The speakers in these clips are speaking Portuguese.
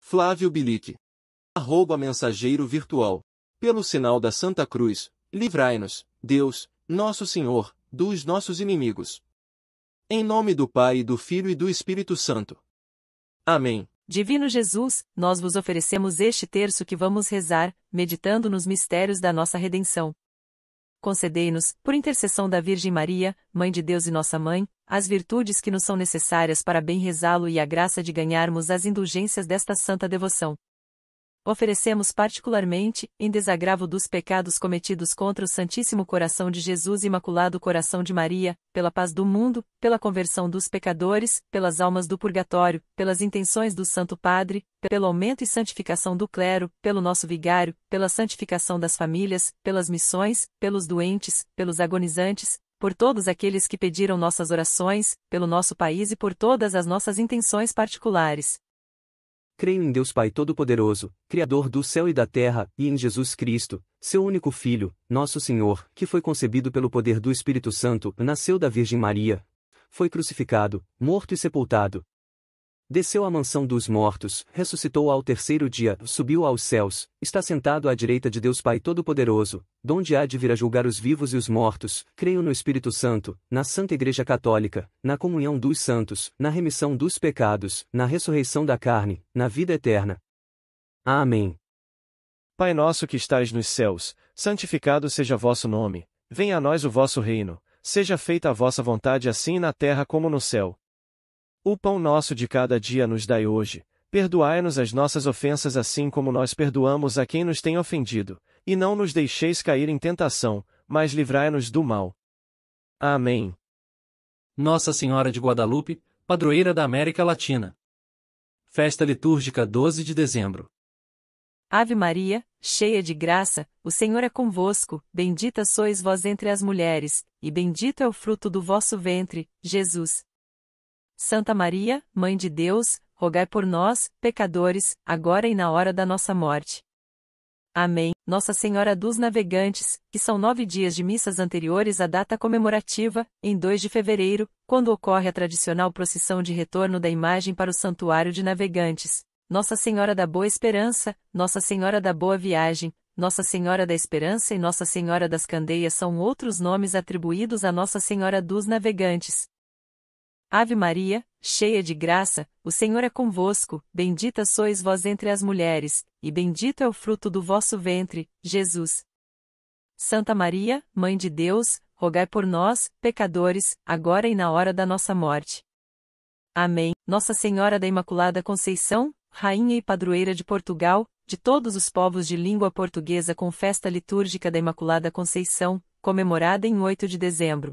Flávio Bilic. @mensageiro virtual. Pelo sinal da Santa Cruz, livrai-nos, Deus, nosso Senhor, dos nossos inimigos. Em nome do Pai, e do Filho e do Espírito Santo. Amém. Divino Jesus, nós vos oferecemos este terço que vamos rezar, meditando nos mistérios da nossa redenção. Concedei-nos, por intercessão da Virgem Maria, Mãe de Deus e nossa Mãe, as virtudes que nos são necessárias para bem rezá-lo e a graça de ganharmos as indulgências desta santa devoção. Oferecemos particularmente, em desagravo dos pecados cometidos contra o Santíssimo Coração de Jesus e Imaculado Coração de Maria, pela paz do mundo, pela conversão dos pecadores, pelas almas do purgatório, pelas intenções do Santo Padre, pelo aumento e santificação do clero, pelo nosso vigário, pela santificação das famílias, pelas missões, pelos doentes, pelos agonizantes, por todos aqueles que pediram nossas orações, pelo nosso país e por todas as nossas intenções particulares. Creio em Deus Pai Todo-Poderoso, Criador do céu e da terra, e em Jesus Cristo, seu único Filho, nosso Senhor, que foi concebido pelo poder do Espírito Santo, nasceu da Virgem Maria, foi crucificado, morto e sepultado. Desceu à mansão dos mortos, ressuscitou ao terceiro dia, subiu aos céus, está sentado à direita de Deus Pai Todo-Poderoso, donde há de vir a julgar os vivos e os mortos. Creio no Espírito Santo, na Santa Igreja Católica, na comunhão dos santos, na remissão dos pecados, na ressurreição da carne, na vida eterna. Amém. Pai nosso que estais nos céus, santificado seja vosso nome, venha a nós o vosso reino, seja feita a vossa vontade assim na terra como no céu. O pão nosso de cada dia nos dai hoje, perdoai-nos as nossas ofensas assim como nós perdoamos a quem nos tem ofendido, e não nos deixeis cair em tentação, mas livrai-nos do mal. Amém. Nossa Senhora de Guadalupe, padroeira da América Latina. Festa litúrgica 12 de dezembro. Ave Maria, cheia de graça, o Senhor é convosco, bendita sois vós entre as mulheres, e bendito é o fruto do vosso ventre, Jesus. Santa Maria, Mãe de Deus, rogai por nós, pecadores, agora e na hora da nossa morte. Amém. Nossa Senhora dos Navegantes, que são 9 dias de missas anteriores à data comemorativa, em 2 de fevereiro, quando ocorre a tradicional procissão de retorno da imagem para o Santuário de Navegantes. Nossa Senhora da Boa Esperança, Nossa Senhora da Boa Viagem, Nossa Senhora da Esperança e Nossa Senhora das Candeias são outros nomes atribuídos a Nossa Senhora dos Navegantes. Ave Maria, cheia de graça, o Senhor é convosco, bendita sois vós entre as mulheres, e bendito é o fruto do vosso ventre, Jesus. Santa Maria, Mãe de Deus, rogai por nós, pecadores, agora e na hora da nossa morte. Amém. Nossa Senhora da Imaculada Conceição, Rainha e Padroeira de Portugal, de todos os povos de língua portuguesa com festa litúrgica da Imaculada Conceição, comemorada em 8 de dezembro.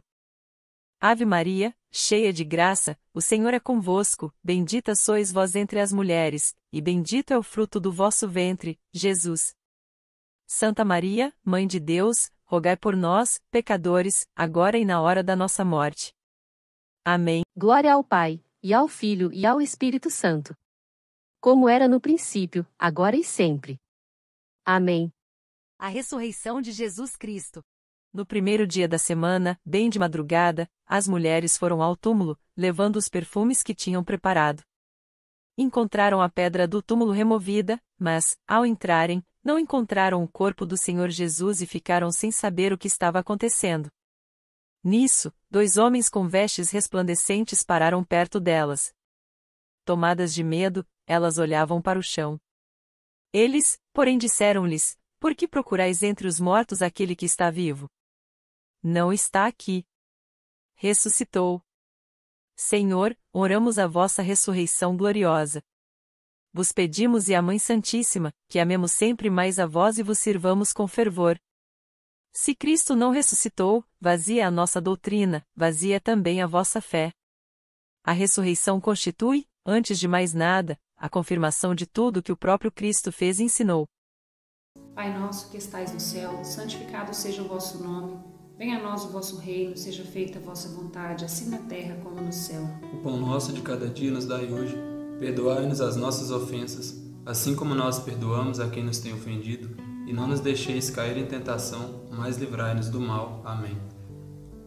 Ave Maria, cheia de graça, o Senhor é convosco, bendita sois vós entre as mulheres, e bendito é o fruto do vosso ventre, Jesus. Santa Maria, Mãe de Deus, rogai por nós, pecadores, agora e na hora da nossa morte. Amém. Glória ao Pai, e ao Filho e ao Espírito Santo. Como era no princípio, agora e sempre. Amém. A ressurreição de Jesus Cristo. No primeiro dia da semana, bem de madrugada, as mulheres foram ao túmulo, levando os perfumes que tinham preparado. Encontraram a pedra do túmulo removida, mas, ao entrarem, não encontraram o corpo do Senhor Jesus e ficaram sem saber o que estava acontecendo. Nisso, 2 homens com vestes resplandecentes pararam perto delas. Tomadas de medo, elas olhavam para o chão. Eles, porém, disseram-lhes: Por que procurais entre os mortos aquele que está vivo? Não está aqui. Ressuscitou. Senhor, oramos a vossa ressurreição gloriosa. Vos pedimos e a Mãe Santíssima, que amemos sempre mais a vós e vos sirvamos com fervor. Se Cristo não ressuscitou, vazia é a nossa doutrina, vazia é também a vossa fé. A ressurreição constitui, antes de mais nada, a confirmação de tudo que o próprio Cristo fez e ensinou. Pai nosso que estais no céu, santificado seja o vosso nome. Venha a nós o vosso reino, seja feita a vossa vontade, assim na terra como no céu. O pão nosso de cada dia nos dai hoje. Perdoai-nos as nossas ofensas, assim como nós perdoamos a quem nos tem ofendido. E não nos deixeis cair em tentação, mas livrai-nos do mal. Amém.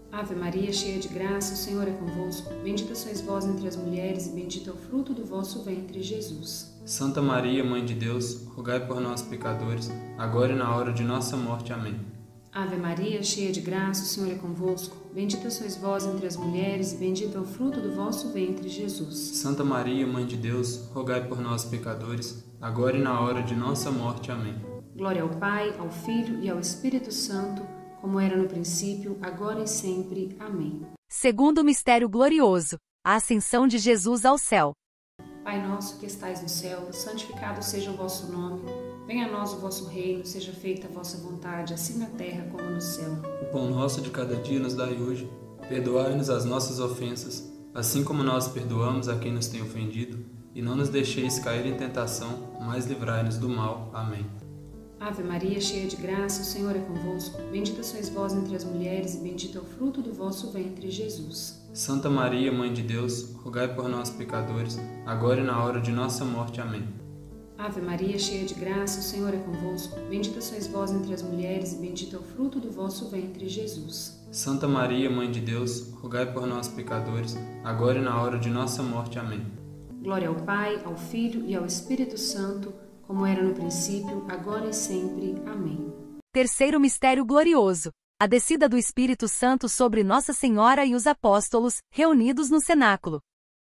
Ave Maria, cheia de graça, o Senhor é convosco. Bendita sois vós entre as mulheres e bendito é o fruto do vosso ventre, Jesus. Santa Maria, Mãe de Deus, rogai por nós, pecadores, agora e na hora de nossa morte. Amém. Ave Maria, cheia de graça, o Senhor é convosco. Bendita sois vós entre as mulheres e bendito é o fruto do vosso ventre, Jesus. Santa Maria, Mãe de Deus, rogai por nós, pecadores, agora e na hora de nossa morte. Amém. Glória ao Pai, ao Filho e ao Espírito Santo, como era no princípio, agora e sempre. Amém. Segundo mistério glorioso, a ascensão de Jesus ao céu. Pai nosso que estais no céu, santificado seja o vosso nome. Venha a nós o vosso reino, seja feita a vossa vontade, assim na terra como no céu. O pão nosso de cada dia nos dai hoje. Perdoai-nos as nossas ofensas, assim como nós perdoamos a quem nos tem ofendido. E não nos deixeis cair em tentação, mas livrai-nos do mal. Amém. Ave Maria, cheia de graça, o Senhor é convosco. Bendita sois vós entre as mulheres e bendito é o fruto do vosso ventre, Jesus. Santa Maria, Mãe de Deus, rogai por nós, pecadores, agora e na hora de nossa morte. Amém. Ave Maria, cheia de graça, o Senhor é convosco. Bendita sois vós entre as mulheres e bendito é o fruto do vosso ventre, Jesus. Santa Maria, Mãe de Deus, rogai por nós, pecadores, agora e na hora de nossa morte. Amém. Glória ao Pai, ao Filho e ao Espírito Santo, como era no princípio, agora e sempre. Amém. Terceiro mistério glorioso, a descida do Espírito Santo sobre Nossa Senhora e os apóstolos, reunidos no cenáculo.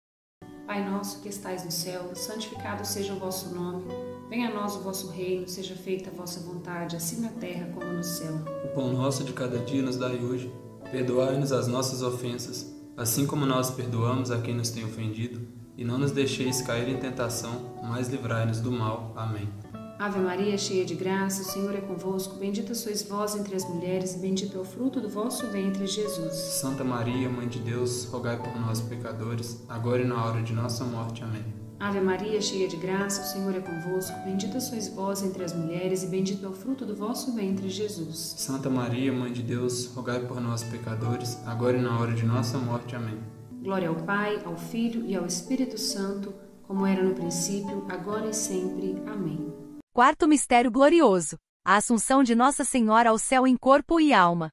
Pai nosso que estais no céu, santificado seja o vosso nome. Venha a nós o vosso reino, seja feita a vossa vontade, assim na terra como no céu. O pão nosso de cada dia nos dai hoje. Perdoai-nos as nossas ofensas, assim como nós perdoamos a quem nos tem ofendido. E não nos deixeis cair em tentação, mas livrai-nos do mal. Amém. Ave Maria, cheia de graça, o Senhor é convosco. Bendita sois vós entre as mulheres e bendito é o fruto do vosso ventre, Jesus. Santa Maria, Mãe de Deus, rogai por nós, pecadores, agora e na hora de nossa morte. Amém. Ave Maria, cheia de graça, o Senhor é convosco. Bendita sois vós entre as mulheres e bendito é o fruto do vosso ventre, Jesus. Santa Maria, Mãe de Deus, rogai por nós, pecadores, agora e na hora de nossa morte. Amém. Glória ao Pai, ao Filho e ao Espírito Santo, como era no princípio, agora e sempre. Amém. Quarto mistério glorioso, a assunção de Nossa Senhora ao céu em corpo e alma.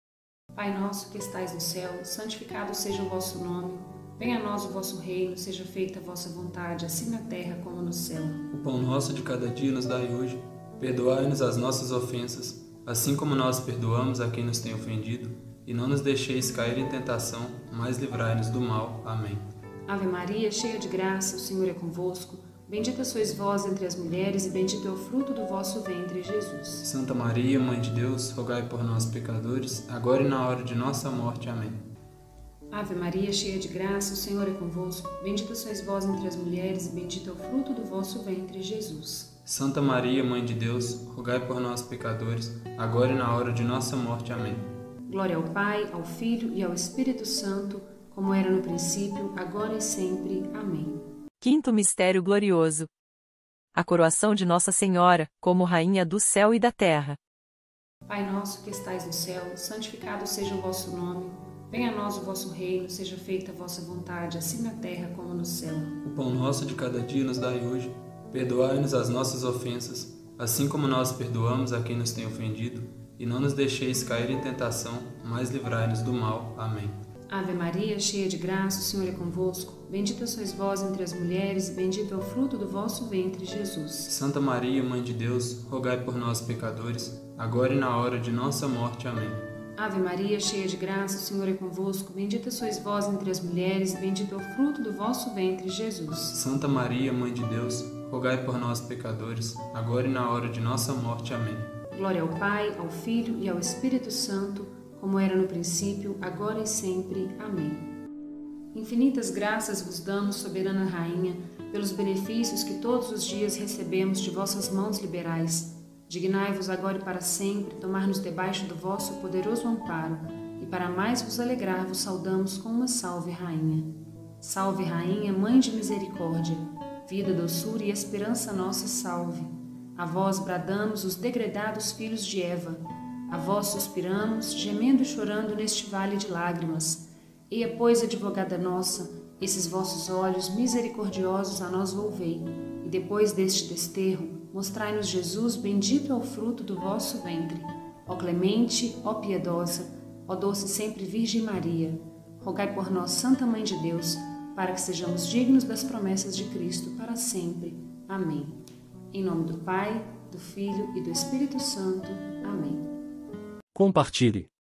Pai nosso que estais no céu, santificado seja o vosso nome. Venha a nós o vosso reino, seja feita a vossa vontade, assim na terra como no céu. O pão nosso de cada dia nos dai hoje. Perdoai-nos as nossas ofensas, assim como nós perdoamos a quem nos tem ofendido. E não nos deixeis cair em tentação, mas livrai-nos do mal. Amém. Ave Maria, cheia de graça, o Senhor é convosco. Bendita sois vós entre as mulheres e bendito é o fruto do vosso ventre, Jesus. Santa Maria, Mãe de Deus, rogai por nós, pecadores, agora e na hora de nossa morte. Amém. Ave Maria, cheia de graça, o Senhor é convosco. Bendita sois vós entre as mulheres e bendito é o fruto do vosso ventre, Jesus. Santa Maria, Mãe de Deus, rogai por nós, pecadores, agora e na hora de nossa morte. Amém. Glória ao Pai, ao Filho e ao Espírito Santo, como era no princípio, agora e sempre. Amém. Quinto mistério glorioso, a coroação de Nossa Senhora, como Rainha do céu e da terra. Pai nosso que estais no céu, santificado seja o vosso nome. Venha a nós o vosso reino, seja feita a vossa vontade, assim na terra como no céu. O pão nosso de cada dia nos dai hoje. Perdoai-nos as nossas ofensas, assim como nós perdoamos a quem nos tem ofendido. E não nos deixeis cair em tentação, mas livrai-nos do mal. Amém. Ave Maria, cheia de graça, o Senhor é convosco. Bendita sois vós entre as mulheres e bendito é o fruto do vosso ventre, Jesus. Santa Maria, Mãe de Deus, rogai por nós, pecadores, agora e na hora de nossa morte. Amém. Ave Maria, cheia de graça, o Senhor é convosco. Bendita sois vós entre as mulheres e bendito é o fruto do vosso ventre, Jesus. Santa Maria, Mãe de Deus, rogai por nós, pecadores, agora e na hora de nossa morte. Amém. Glória ao Pai, ao Filho e ao Espírito Santo, como era no princípio, agora e sempre. Amém. Infinitas graças vos damos, soberana Rainha, pelos benefícios que todos os dias recebemos de vossas mãos liberais. Dignai-vos agora e para sempre tomar-nos debaixo do vosso poderoso amparo, e para mais vos alegrar vos saudamos com uma salve, Rainha. Salve, Rainha, Mãe de Misericórdia, vida, doçura e esperança nossa, salve. A vós bradamos os degredados filhos de Eva, a vós suspiramos, gemendo e chorando neste vale de lágrimas. Eia, pois, advogada nossa, esses vossos olhos misericordiosos a nós volvei, e depois deste desterro, mostrai-nos Jesus, bendito é o fruto do vosso ventre. Ó clemente, ó piedosa, Ó doce sempre Virgem Maria, rogai por nós, Santa Mãe de Deus, para que sejamos dignos das promessas de Cristo para sempre. Amém. Em nome do Pai, do Filho e do Espírito Santo. Amém. Compartilhe.